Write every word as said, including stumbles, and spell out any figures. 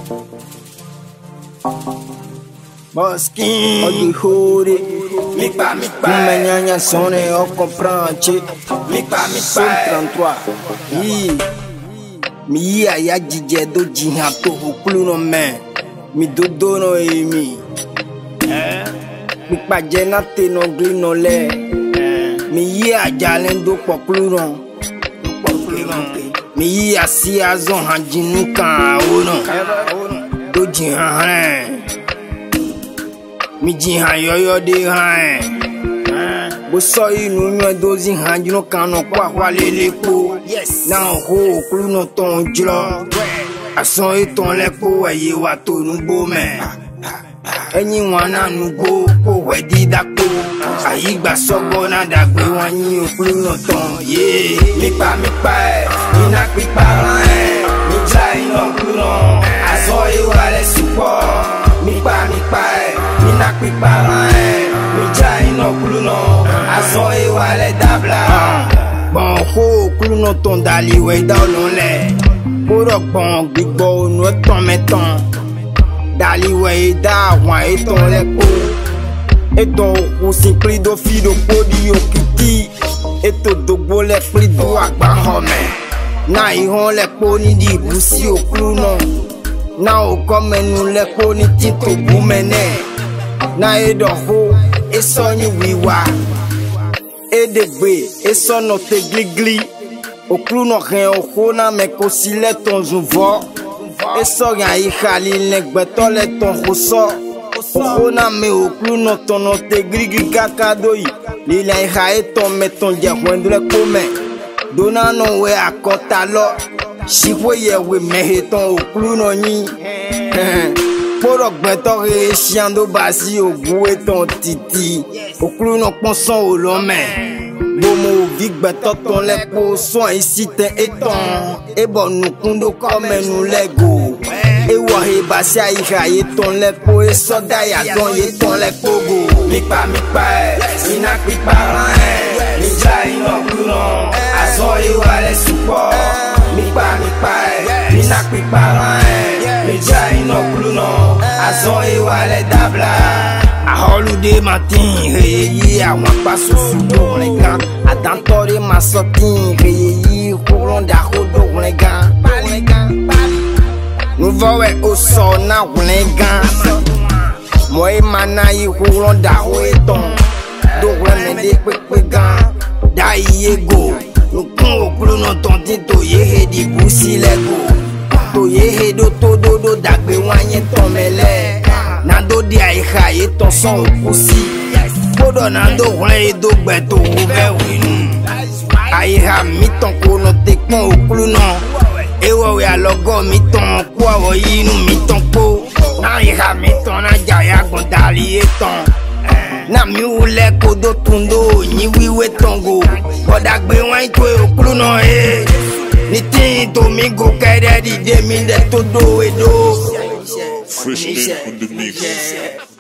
Bosquinho, olha o Huri, mi pa, mi pa, menyanha sonne, eu comprante, mi pa, mi cent trente-trois, i, mi ia ya jije do jinha to okulu no me, mi dodo no e mi, mi pa jena te no gli no le, mi ia jalen do pokulu no, mi ia si azon hanjinu kan ono, do jinha hane. Mi jihan yoyo de han bo so inu mi dozi han jino kanu kwa kwa lele ko na ho kulu no ton jlo aso iton le ko aye wa to nu bo me eyin wan na nu go ko we di da ko ayi gba sogo na da gbe wan yin okulu no ton ye mi pa mi pa mi na pi pa ran mi jai no kulu no aso e wa le support mi pa mi pa mi na pi pa ran mi jai no kulu no aso e wa le dabla bon ko okulu no ton dali we da olon le poro gbon gbigbo onu eton meton dali we da wan eton le ko eton o simpli do fi do podi okiti eto dogbo le pli do agba home na ihon le po ni di busi okulu no na o komenu le po ni tito bumene na edo ho eso ni wiwa edegbe eso no te gligli okulu no ren o ho na me ko sile ton zuvo eso yan yi khali negbeto le ton khoso o na me okulu no ton no te gligli kakado yi li la ha eton meton je kwendule kome dona no we akota lo shiwe ye we meheton okulu no yin poro gbeto re shiando basi ogu eton titi okulu no ponson o lo me bomo vi gbeto ton le po so isi te eton e bonu kundo komenu lego e wo he basi ai ha eton le po e so da ya don eton le pogo mi pa mi pa mi na pi pa ran mi jai no kulu no aso e wa le support mi pa mi pa mi na pi pa ran mi jai no kulu no aso e wa le dabla a holiday matin reyi àwọn paso sudo renga adantori masotin reyi kuron da hodo renga nous vowe o so na renga moi mana yi kuron da ho eton do reme de pepe gan da yego nukun okulu no ton tito ye di busi lego to ye do to do do dagbe wanye ton mele na do di ai ha ye ton son okusi podo na do re do gbe to wo be winu ai ha mi ton ko no te pon okulu no e wo we alogo mi ton ko awo yinu mi ton ko na ai ha mi ton na ja ya gun dali eton na mi ule ko do tundo yin wiwe tongo odagbe wan to okulu no e ni tin to mi go kere di de mi de to do e do Fresh Mint on the mix.